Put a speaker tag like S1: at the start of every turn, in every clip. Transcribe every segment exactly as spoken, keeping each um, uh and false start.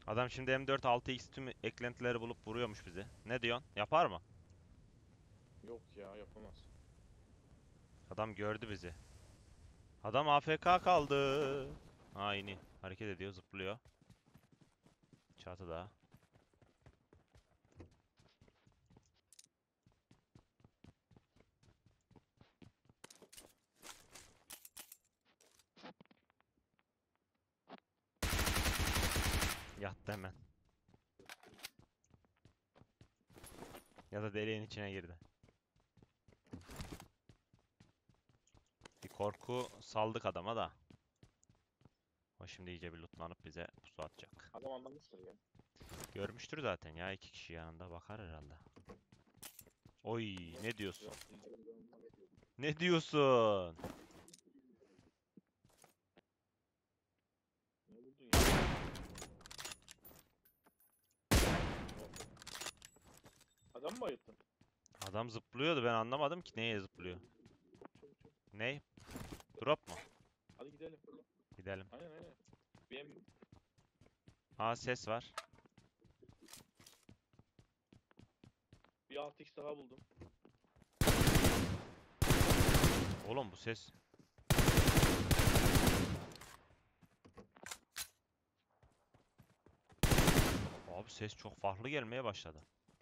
S1: Adam şimdi M dört altı X tüm eklentileri bulup vuruyormuş bizi. Ne diyorsun? Yapar mı?
S2: Yok ya, yapamaz.
S1: Adam gördü bizi. Adam A F K kaldı. Aynı. Hareket ediyor, zıplıyor. Çatıda. Yattı hemen. Ya da deliğin içine girdi. Bir korku saldık adama da. O şimdi iyice bir lootlanıp bize pusu atacak.
S2: Adam anlamıştır ya.
S1: Görmüştür zaten ya, iki kişi yanında bakar herhalde. Oy, ne diyorsun?
S2: Yok.
S1: Ne diyorsun?
S2: Ne buldun ya? Adam mı bayılttın?
S1: Adam zıplıyordu, ben anlamadım ki neye zıplıyor.
S2: Çabuk çabuk çabuk.
S1: Ne? Drop mu?
S2: Hadi gidelim.
S1: Gidelim.
S2: Aynen aynen. Benim
S1: Aa, ses var.
S2: bir altı x daha buldum.
S1: Oğlum bu ses. Abi ses çok farklı gelmeye başladı.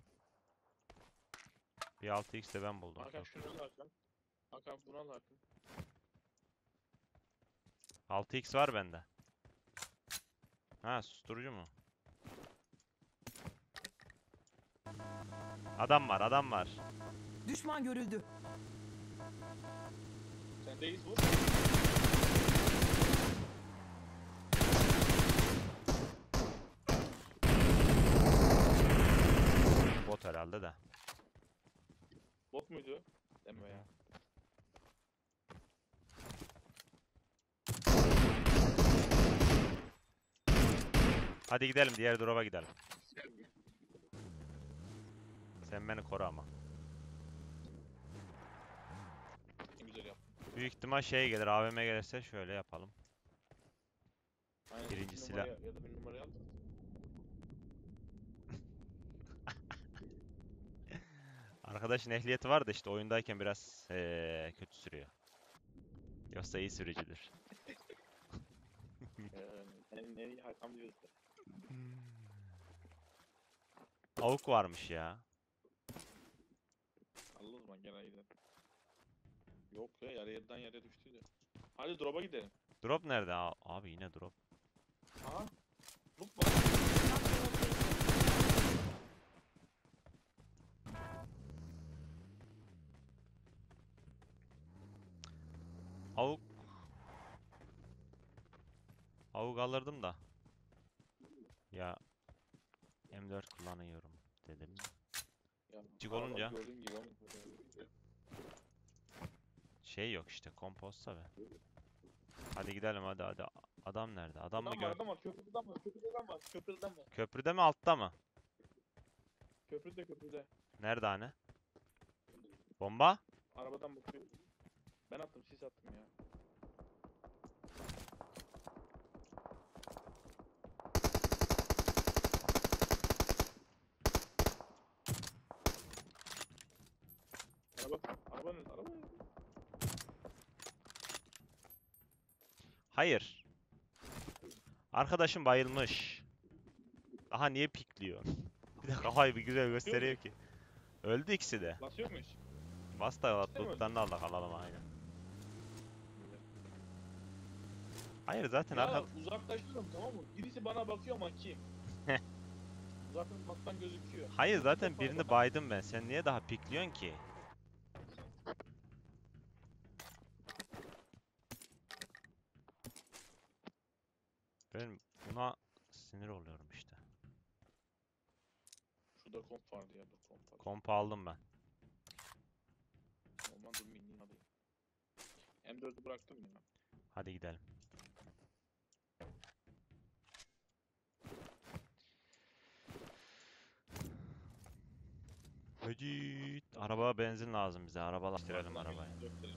S1: Bir altı x de ben buldum.
S2: Hakan
S1: Çok
S2: şunu
S1: güzel.
S2: al Hakan. Hakan bunu al Hakan.
S1: altı x var bende. Ha, susturucu mu? Adam var, adam var.
S3: Düşman görüldü.
S2: Sendeyiz vur.
S1: Bot herhalde de.
S2: Bot muydu? Deme ya.
S1: Hadi gidelim, diğer drop'a gidelim. Sen beni koru ama.
S2: Ne güzel yap.
S1: Büyük ihtimal şey gelir, A V M gelirse şöyle yapalım.
S2: Aynen,
S1: Birinci
S2: iki
S1: silah.
S2: numaraya ya da bir numaraya al.
S1: Arkadaşın ehliyeti var da işte oyundayken biraz ee, kötü sürüyor. Yoksa iyi sürücüdür.
S2: Ee, en, en iyi Hakan diyoruz da.
S1: Avuk varmış ya.
S2: Allah o zaman gene gidelim. Yok ya, yarı yerden yere düştüydü. Hadi drop'a gidelim.
S1: Drop nerede? A- Abi yine drop.
S2: Aha. Loot var.
S1: Avuk. Avuk alırdım da. Ya M dört kullanıyorum dedim.
S2: Ya,
S1: Cık
S2: araba
S1: olunca
S2: gördüğün gibi ama.
S1: şey yok işte, kompozsa be. Hadi gidelim, hadi hadi. Adam nerede? Adam mı
S2: Adam var,
S1: gör?
S2: adam var. Köprüde adam var. Köprüde adam var. Köprüde adam var.
S1: Köprüde mi, altta mı?
S2: Köprüde köprüde.
S1: Nerede hani? Bomba?
S2: Arabadan bakıyor. Ben attım, sis attım ya. Araba, araba nerede? Araba nerede?
S1: Hayır. Arkadaşım bayılmış. Daha niye pikliyor? Bir de kafayı bir güzel
S2: Basıyor
S1: gösteriyor
S2: muyuz?
S1: ki. Öldü ikisi de.
S2: Basıyor muyuz?
S1: Bas da
S2: İkisi de mi öldü?
S1: lootlarını aldık, alalım aynen. Hayır zaten
S2: Ya
S1: arka...
S2: uzaklaştırıyorum, tamam mı? Birisi bana bakıyor ama kim? Uzaktan gözüküyor.
S1: Hayır
S2: Bir
S1: zaten
S2: defa
S1: birini
S2: bakan
S1: baydım ben. Sen niye daha pikliyorsun ki? Ben buna sinir oluyorum işte.
S2: şurada komp vardı ya, dur komp vardı.
S1: Kompa aldım ben.
S2: Olmaz, dur mini alayım. M dördü bıraktım ya.
S1: Hadi gidelim. Hadi. Araba benzin lazım bize. Arabalaştıralım
S2: Arkadan
S1: arabayı.
S2: geliyor, dört lira.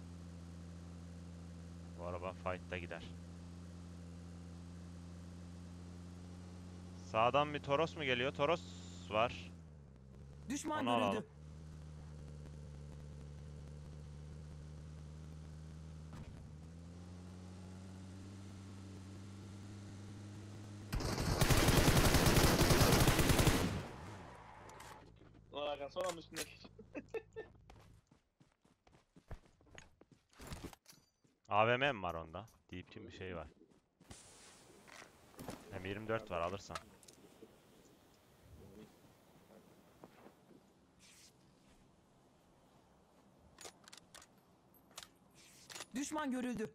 S1: Bu araba fight'ta gider. Sağdan bir Toros mu geliyor? Toros var.
S3: Düşman
S1: Onu
S3: görüldü.
S1: alalım.
S2: Lan Hakan son anda üstüne geç.
S1: A V M mi var onda? Deep'in bir şey var. M yirmi dört var alırsan.
S3: Düşman görüldü.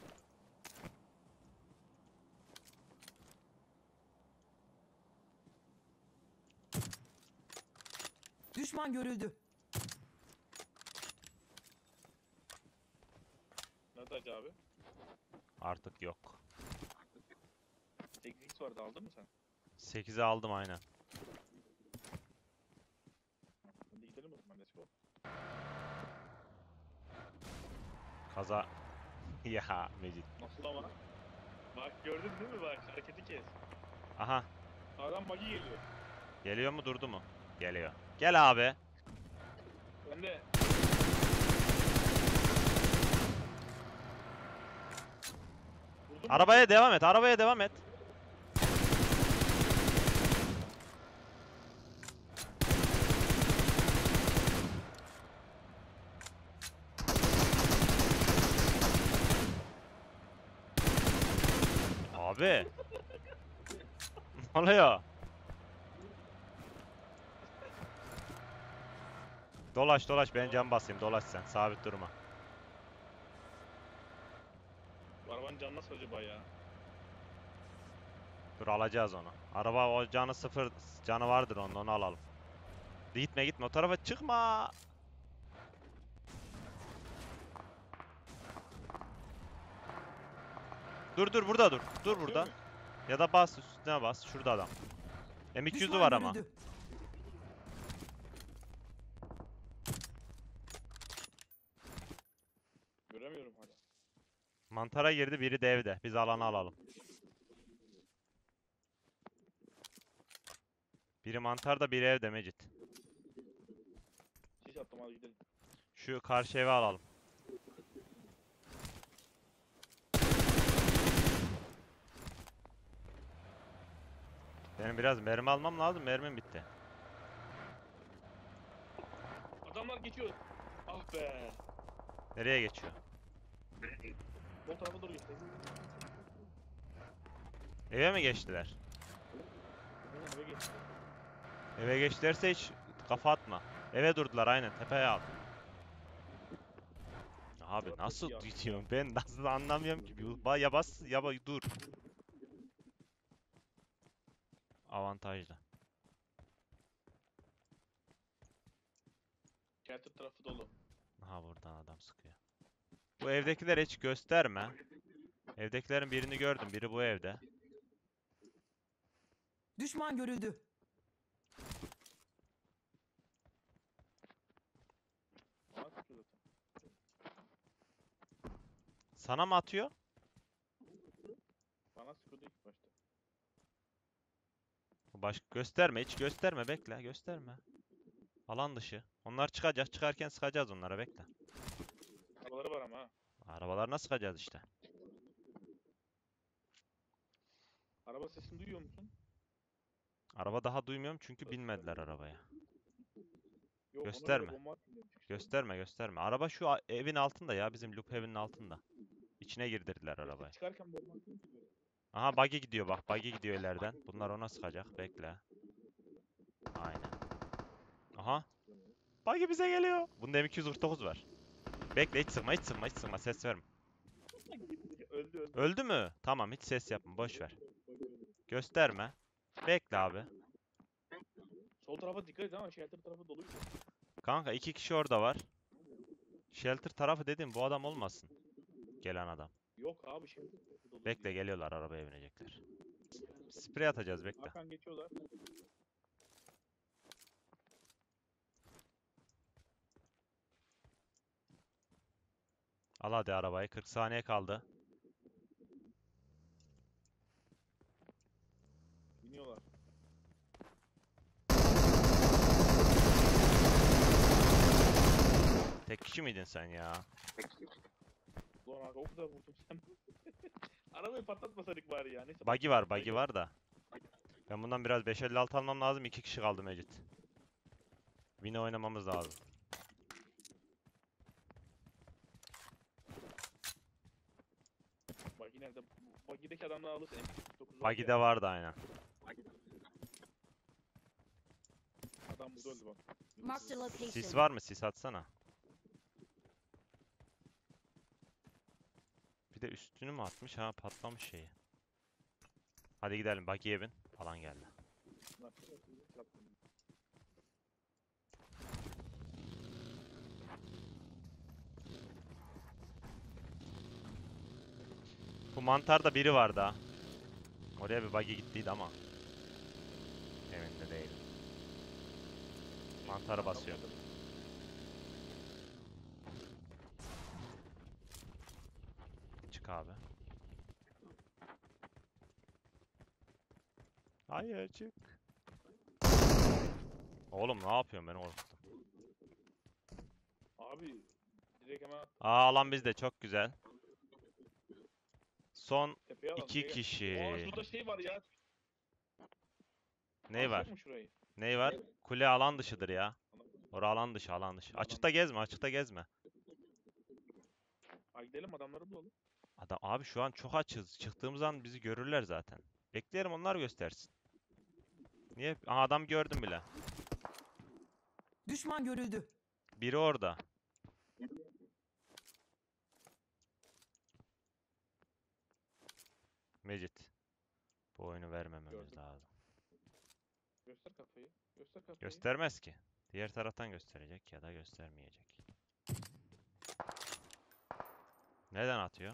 S3: Düşman görüldü.
S2: Nerede Hacı abi?
S1: Artık yok.
S2: sekiz x vardı aldın mı sen?
S1: sekize aldım aynen.
S2: Hadi gidelim o zaman let's go.
S1: Kaza. Ya Mecit.
S2: Nasıl ama? Bak gördün değil mi bak hareketi kes.
S1: Aha.
S2: Sağdan buggy geliyor.
S1: Geliyor mu durdu mu? Geliyor. Gel abi.
S2: Ben de vurdum.
S1: Arabaya devam et. Arabaya devam et. Abi. Ne oluyor? Dolaş dolaş ben cam basayım dolaş sen sabit durma.
S2: Bu arabanın canı nasıl acaba ya?
S1: Dur alacağız onu. Araba o canı sıfır canı vardır onun onu alalım. Gitme gitme o tarafa çıkma. Dur dur burada dur. Dur burada.
S2: Değil mi?
S1: Ya da bas üstüne bas. Şurada adam. M iki yüz'ü
S3: Düşman
S1: var ama.
S3: görüldü.
S2: Göremiyorum hala.
S1: Mantara girdi biri de evde. Biz alanı alalım. Biri mantarda biri evde Mecit.
S2: Sis attım hadi gidelim.
S1: Şu karşı eve alalım. Benim biraz mermi almam lazım. Mermim bitti.
S2: Adamlar geçiyor. Ah be.
S1: Nereye geçiyor?
S2: O tarafa doğru geçti.
S1: Eve mi geçtiler?
S2: Eve geçti.
S1: Eve geçtilerse hiç kafa atma. Eve durdular aynen. Tepeye al. Abi
S2: Murat
S1: nasıl
S2: çok iyi
S1: gidiyorum? Ben nasıl anlamıyorum ki. Ba- Ya bas ya ba- dur. Avantajlı.
S2: Shelter tarafı dolu.
S1: Aha buradan adam sıkıyor. Bu evdekileri hiç gösterme. Evdekilerin birini gördüm. Biri bu evde.
S3: Düşman görüldü.
S2: Bana sıkıyor zaten.
S1: Sana mı atıyor?
S2: Bana sıkıyordu ilk başta.
S1: Baş gösterme, hiç gösterme. Bekle, gösterme. Alan dışı. Onlar çıkacak. Çıkarken sıkacağız onlara. Bekle.
S2: Arabaları var ama ha.
S1: Arabalarına sıkacağız işte.
S2: Araba sesini duyuyor musun?
S1: Araba daha duymuyorum çünkü binmediler arabaya.
S2: Yok,
S1: Gösterme.
S2: ona göre bomba atmıyor çıkışta.
S1: Gösterme, gösterme. Araba şu a- evin altında ya. Bizim loop evinin altında. İçine girdirdiler
S2: İşte
S1: arabayı.
S2: çıkarken bomba atmıyor ki böyle.
S1: Aha buggy gidiyor bak. Buggy gidiyor ileriden. Bunlar ona sıkacak. Bekle. Aynen. Aha. Buggy bize geliyor. Bunda M iki yüz kırk dokuz var. Bekle hiç sıkma hiç sıkma hiç sıkma. Ses verme.
S2: Öldü öldü.
S1: Öldü mü? Tamam hiç ses yapma. Boş ver. Gösterme. Bekle abi.
S2: Sol tarafa dikkat et ama shelter tarafı doluydu.
S1: Kanka iki kişi orada var. Shelter tarafı dedim bu adam olmasın. Gelen adam.
S2: Yok abi shelter tarafı doluydu.
S1: Bekle geliyorlar arabaya binecekler. Sprey atacağız bekle.
S2: Hakan geçiyorlar.
S1: Al hadi arabayı. kırk saniye kaldı.
S2: Biniyorlar.
S1: Tek kişi miydin sen ya?
S2: Ulan aga o kadar vurdum sen. Arabayı patlatmasaydık bari ya. Neyse.
S1: Buggy var,
S2: patlattık,
S1: buggy var da. Ben bundan biraz beş elli altı almam lazım. İki kişi kaldı Mecit. Win'i oynamamız lazım.
S2: Buggy nerede? Buggy'deki adamlar alırsın. M iki kırk dokuz var
S1: Buggy'de
S2: ya.
S1: vardı aynen.
S2: Adam burada öldü bak.
S4: Marked a location.
S1: Sis var mı? Sis atsana. Bir de üstünü mü atmış? Ha patlamış şeyi. Hadi gidelim. Buggy'ye bin. Falan geldi.
S2: Nasıl yaptın?
S1: Bu mantarda biri vardı ha. Oraya bir buggy gittiydi ama. Emin de değilim. Mantarı basıyor. Çık abi. Hayır çık. Oğlum ne yapıyorsun beni korkuttun.
S2: Abi direkt hemen
S1: Aa alan bizde çok güzel. Son
S2: tepeye alalım.
S1: iki
S2: Gel. Aa
S1: kişi.
S2: şurada şey var ya.
S1: Ney var?
S2: Açacak mı şurayı?
S1: Ney var? Kule alan dışıdır ya. Ora alan dışı alan dışı. Açıkta gezme açıkta gezme.
S2: Ay gidelim adamları bulalım.
S1: Adam, abi şu an çok açız. Çıktığımız an bizi görürler zaten. Bekleyelim onlar göstersin. Niye? Aha adam gördüm bile.
S3: Düşman görüldü.
S1: Biri orada. Mecit. Bu oyunu vermememiz
S2: Gördüm.
S1: lazım.
S2: Göster kafayı. Göster kafayı.
S1: Göstermez ki. Diğer taraftan gösterecek ya da göstermeyecek. Neden atıyor?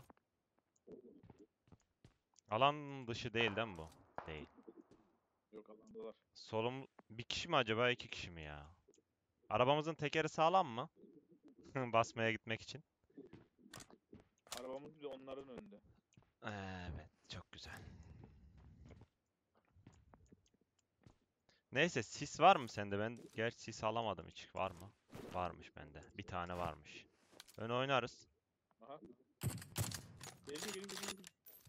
S1: Alan dışı değil değil mi bu? Değil.
S2: Yok alandalar.
S1: Solum bir kişi mi acaba iki kişi mi ya? Arabamızın tekeri sağlam mı? Basmaya gitmek için.
S2: Arabamız bir de onların önünde.
S1: Evet, çok güzel. Neyse sis var mı sende? Ben gerçi sis alamadım hiç. Var mı? Varmış bende. Bir tane varmış. Ön oynarız.
S2: Aha. Geliyor geliyor geliyor.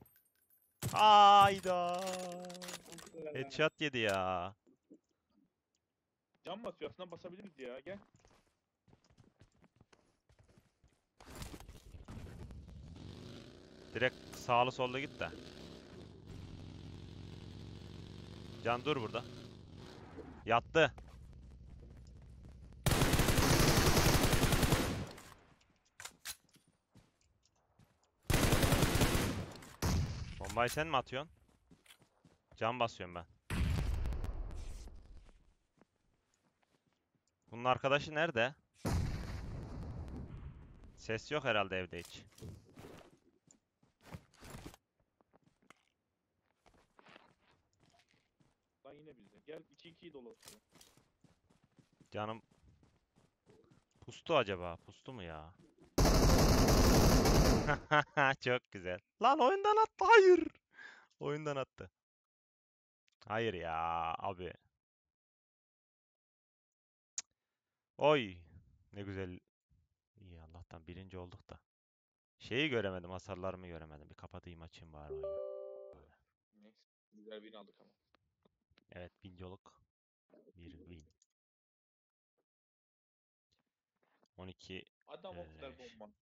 S1: Hayda. Headshot yedi ya.
S2: Cam basıyor aslında basabiliriz ya gel.
S1: Direkt sağlı sollu git de. Can dur burada. Yattı. Bombayı sen mi atıyorsun? Can basıyorum ben. Bunun arkadaşı nerede? Ses yok herhalde evde hiç.
S2: Lan yine bizde. Gel iki ikiyi dolaşıyor.
S1: Canım pustu acaba? Pustu mu ya? Çok güzel. Lan oyundan attı. Hayır. Oyundan attı. Hayır ya abi. Oy. Ne güzel. İyi Allah'tan birinci olduk da. Şeyi göremedim. Hasarlarımı göremedim. Bir kapatayım açayım bari oyunu. Böyle.
S2: Neyse. Güzel win aldık ama.
S1: Evet bincoluk. Bir win. on iki
S2: Adam o kadar
S1: leş.
S2: bomba.